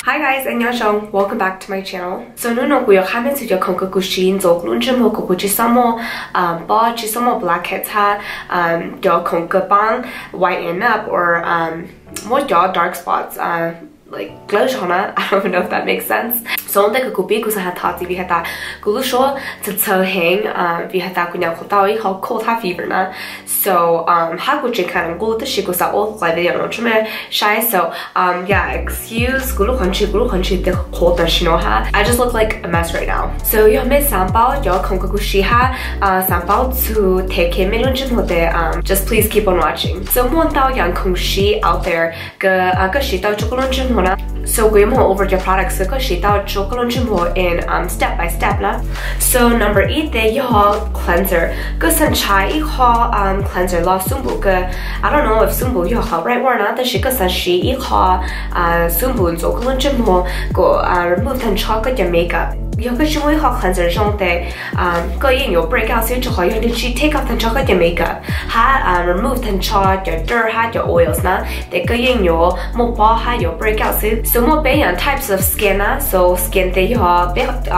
Hi guys, 안녕하세요. Welcome back to my channel. So no 구역하면서 저 건강구신 조금쯤 구구치 samo 바지 samo blackheads ha 저 건강방 whiten up or more dark spots like glow shona. I don't even know if that makes sense. So the kubi kusa ha thati vi hata kulu sho to hang vi hata kunya khotao how cold ha fever na. So ha kuchi kan go to shikusa all like the no chume shy. So yeah, excuse kulu khanchi the cold shino ha. I just look like a mess right now. So yo me sambao yo konkakushi ha sambao to take him hote just please keep on watching. So mon tao yang kongshi out there ga shi tao chokolonjin hona. So we more over your products so she thought chocolate in step by step la. So number 8 there you cleanser. Go san chai cleanser la sumbu ga. I don't know if sumbu you right or not. The she go san she sumbu and chocolate go remove and chocolate your makeup. You can show you how cleanser jonte go in your breakout so you need to take off the chocolate your makeup. Ha remove the chocolate your dirt ha your oils na. They go in your mobile ha your breakout so more types of skin na. So skin they hot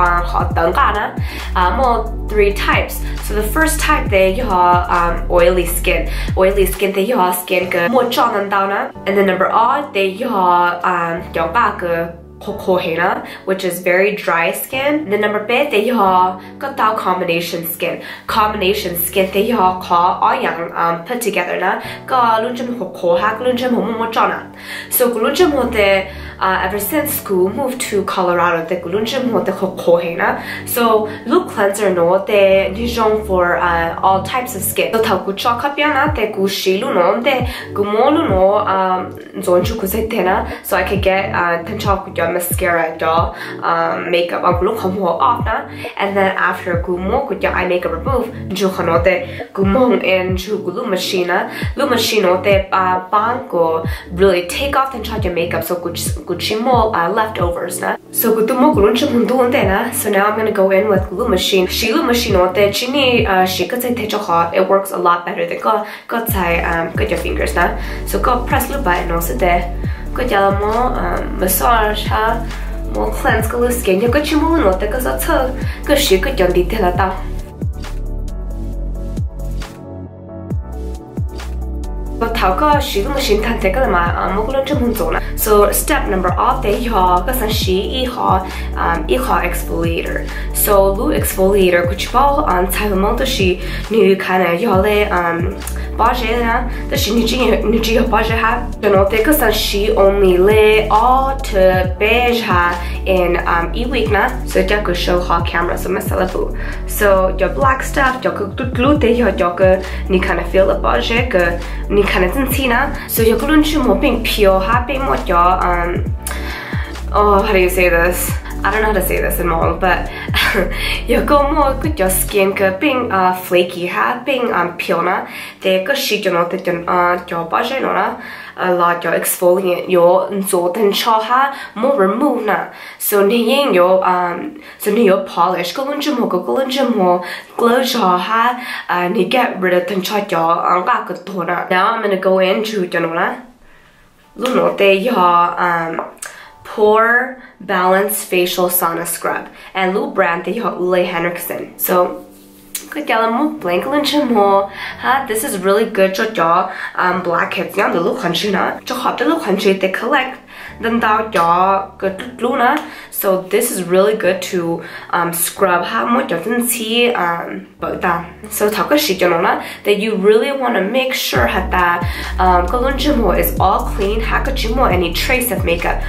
more 3 types. So the first type they oily skin they skin go more john down and then number 8 they which is very dry skin. The number B they got combination skin they all young put together na so ever since school moved to Colorado the so loop cleanser no they dijon for all types of skin so tau kucha kapiana te kushilu no te gumolu no so I could get mascara doll makeup off na and then after gumo could eye makeup remove juhanote gumong and jugulu machine te banko really take off and charge your makeup so guchimo leftovers na so gutumo na. So now I'm gonna go in with glue machine te chini it works a lot better than go your fingers na. So go press lube button also there. Good massage ha more cleanse the skin. You got your moon or the good she could young detail at but how she machine can take a so step number 8 they she exfoliator. So Lu exfoliator kuchbal on Thailand she new kind of yole baje na the she niji baje ha don't take us she only lay all to beige ha in week na so I could show how camera so masalabu. So your black stuff your glue they your ni kind of feel the baje ni kind of tina so your glue more being pure happy more your oh how do you say this? I don't know how to say this in Hmong, but you go more good your skin being flaky ha being pure na they go sheet you know that your budget no a lot your exfoliant your ntau and ha more remove na so ni your polish go glow jaw ha and you get rid of the your now I'm gonna go into your PORE Balance Facial Sauna Scrub and Lub brand they HENRIKSON. So good this is really good blackheads now the look country they collect then good luna. So this is really good to scrub so that you really want to make sure that is all clean any trace of makeup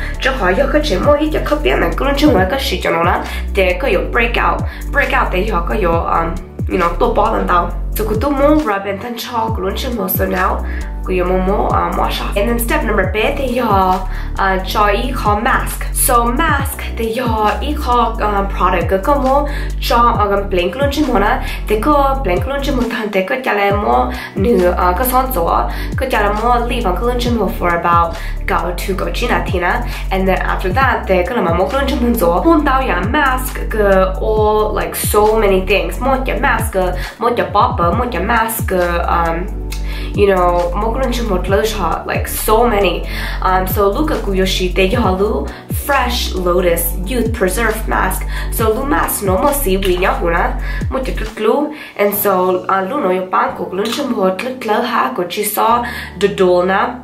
breakout you know to ball down so kutu mo rub and then chalk so now wash off. And then step number B they call mask. So mask they call product go mo blank they go blank they go mo go leave on for about go tina and then after that they go mask all like so many things more mask more mask you know, like so many. So Luka Guyoshi, they yalu fresh lotus youth preserved mask. So Lu mask normal see we yahuna, mutiklu, and so Luno yo banko, Lunchum hot, little ha, Gucci saw the dolna,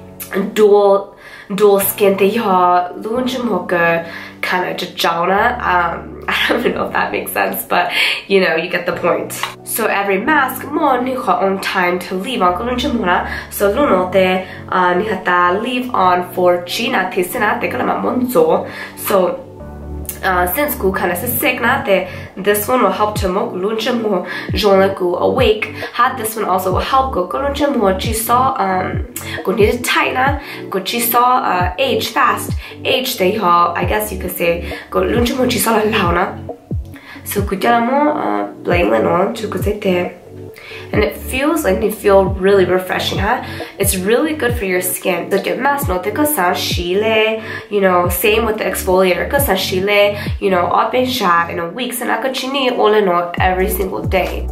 dual skin, they ha, Lunchum hooker, kind of jauna. I don't even know if that makes sense, but you know, you get the point. So every mask more ni own time to leave on kulunchimuna. So luno te ni hata leave on for China tisina te kalama monzo. So since ku kind of sick na te, this one will help to mo kulunchimu jonla ku awake. Had this one also will help go kulunchimu chi saw go need tight na go chi saw age fast age they ha, I guess you could say go lunchimu chi saw la launa. So kujamo blame on to kuzete. And it feels like they feel really refreshing, huh? It's really good for your skin. The mask no teka san shile, you know, same with the exfoliator. Ka san shile, you know, up in shot in a week. So I could chini all in all every single day.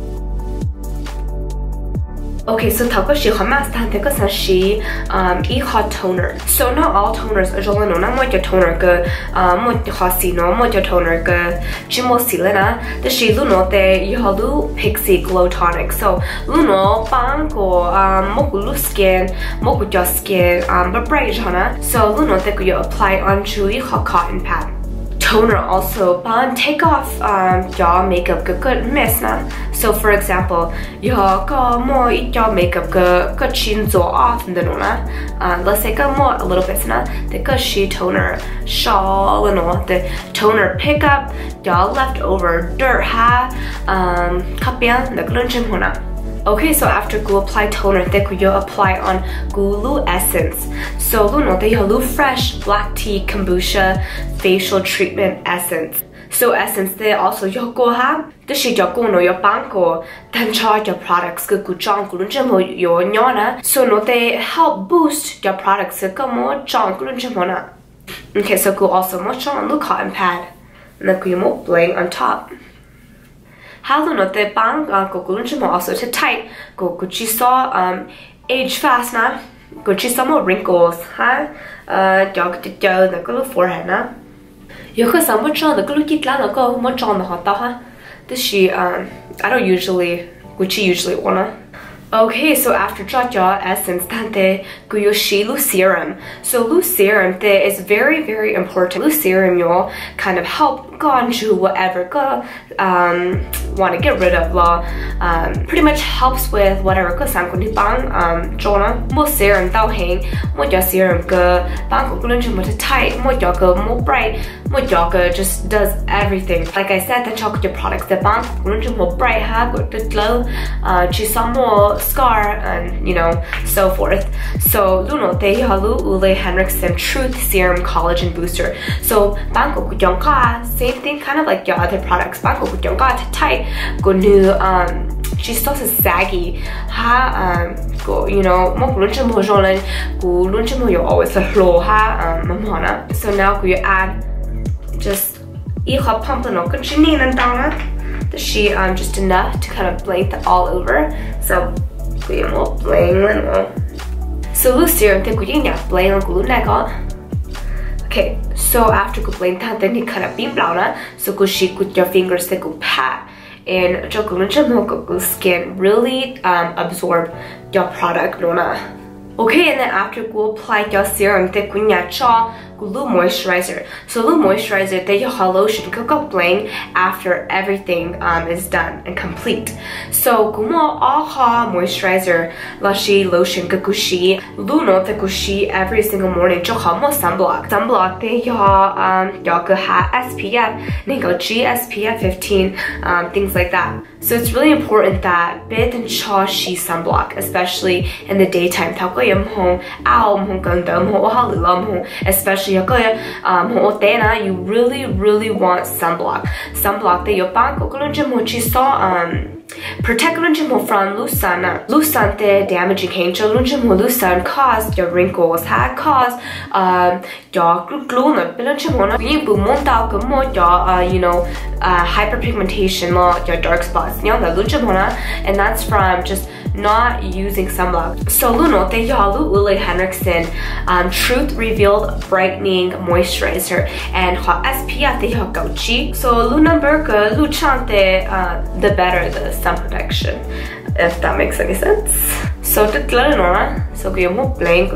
Okay, so tako shi mask tan teka san shi e hot toner. So not all toners are jolly no na mo your toner go mo hasi no mo your toner go chimo silena the shi luno te yalu PIXI glow tonic. So luno bang go mo lu skin mo your skin but bright jana. So luno te you apply on chewy hot cotton pad. Toner also take off your makeup good mess na. So for example, your go more your makeup good chin zo off the nona. Let's say go more a little bit na. The good she toner shawl and all the toner pick up your leftover dirt ha kapian the glunchim hona. Okay, so after you apply toner, then you apply on Lu essence. So Lu they Lu fresh black tea kombucha facial treatment essence. So essence they also you go ha. The she you go no your banko then charge your products go junk lunchimo your nyona. So no they help boost your products go more junk lunchimona. Okay, so go also more on the cotton pad. And then you more bling on top. How do not the bang go lunchimo also to tight go chi saw age fast na go chi some more wrinkles huh dog to go the go forehead na you could some much on the glue kit la go much on the hot ha this she I don't usually which usually wanna. Okay, so after Chacha essence tante guyoshi Lu serum. So Lu serum is very very important. Lu serum yo kind of help go on to whatever go want to get rid of law. Pretty much helps with whatever go sang kun bang jona mo serum tao hang mo your serum go bang ko lunch mo tight mo your go more bright mo your go just does everything. Like I said, the chocolate products the bang lunch mo bright ha go the glow chi some more scar and you know so forth. So luno te halu ule HENRIKSON truth serum collagen booster. So bangko kujongka same thing kind of like your other products. Bangko kujongka to tight go new she's so saggy ha go you know mo lunchmo jolen go lunchmo you always a flow ha mamona. So now you add just hot pump no conchinin and down the she just enough to kind of blend all over. So we more blend so Lu serum think we need blend on glue neck on. Okay, so after you blend that then you kind of beam down so go she with your fingers they go pat and your skin really absorb your product nona. Okay, and then after you apply your serum they go cha Lub moisturizer. So Lub moisturizer they your lotion go bling after everything is done and complete. So gumo aha moisturizer lashi lotion gakushi luno the gushi every single morning jo mo sunblock they your go ha SPF ningo G SPF 15 things like that. So it's really important that bit and cha shi sunblock, especially in the daytime. Especially you really want sunblock. Sunblock that your bank protect lunchimo from lusan te damaging cancer lunchimo lusan cause your wrinkles cause your glue lunchimo you monta mo you know hyperpigmentation your dark spots and that's from just not using sunblock. So luno te yalu ule HENRIKSON Truth Revealed Brightening Moisturizer and hot SPF te yagochi. So lu number ka lu chante the better the sun protection, if that makes any sense. So the no, so we mo blank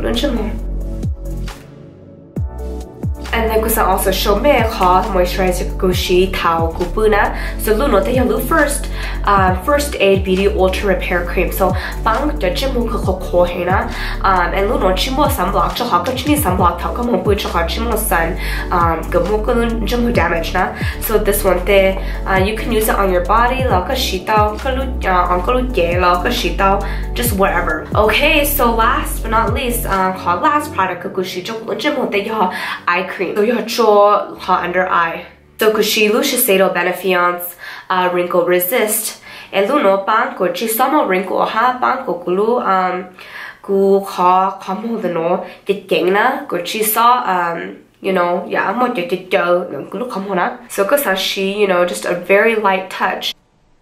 and then kusa also show me hot moisturizer gushi tau kupuna. So luno te yalu first aid beauty ultra repair cream. So bang the jimu ko hena and luno chimo sunblock cho hot chini sunblock tau ka mo bu cho hot chimo sun gamu ko jimu damage na. So this one te you can use it on your body la ka shitao ka lu on ko lu ge la ka shitao, just whatever. Okay, so last but not least last product gushi cho jimu te ya eye cream. So you have hot under eye. So kushilu SHISEIDO Benefiance wrinkle resist. And luno banko chisamo wrinkle ha banko kulu ku ha kamo the no get gangna go chisa you know, yeah, mo get do kulu kamona. So kusashi, you know, just a very light touch.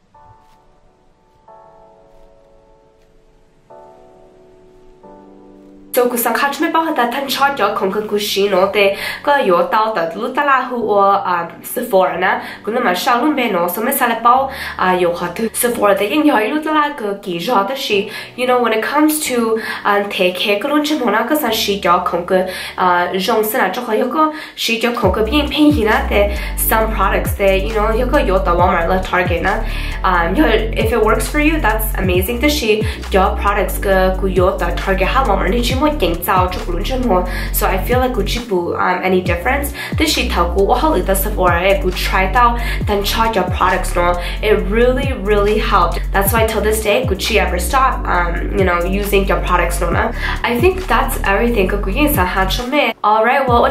So kusang catch me about that tan chart yo kong kushi no te ko yo tao da lu ta la hu o Sephora na kun ma sha lu me no so me sale bao yo ha tu Sephora de yin yo lu ta la ko ki jo da shi, you know, when it comes to take care ko lu chen na ka sa shi yo kong ko jong sa na cho yo ko shi yo kong ko bien pen hi na te some products that, you know, yo ko yo da Walmart la Target na if it works for you, that's amazing. The shi yo products ko yo da Target ha Walmart ni so I feel like any difference this she the Sephora try out then charge your products no, it really helped. That's why till this day Gucci ever stop you know, using your products no. I think that's everything. Alright, well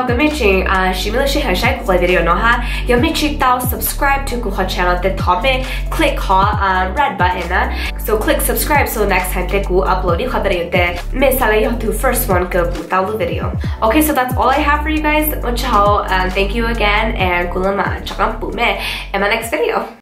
video no ha you make sure subscribe to Guha channel the top click red button so click subscribe so next time they go upload video to first one go the video. Okay, so that's all I have for you guys. Thank you again and in my next video.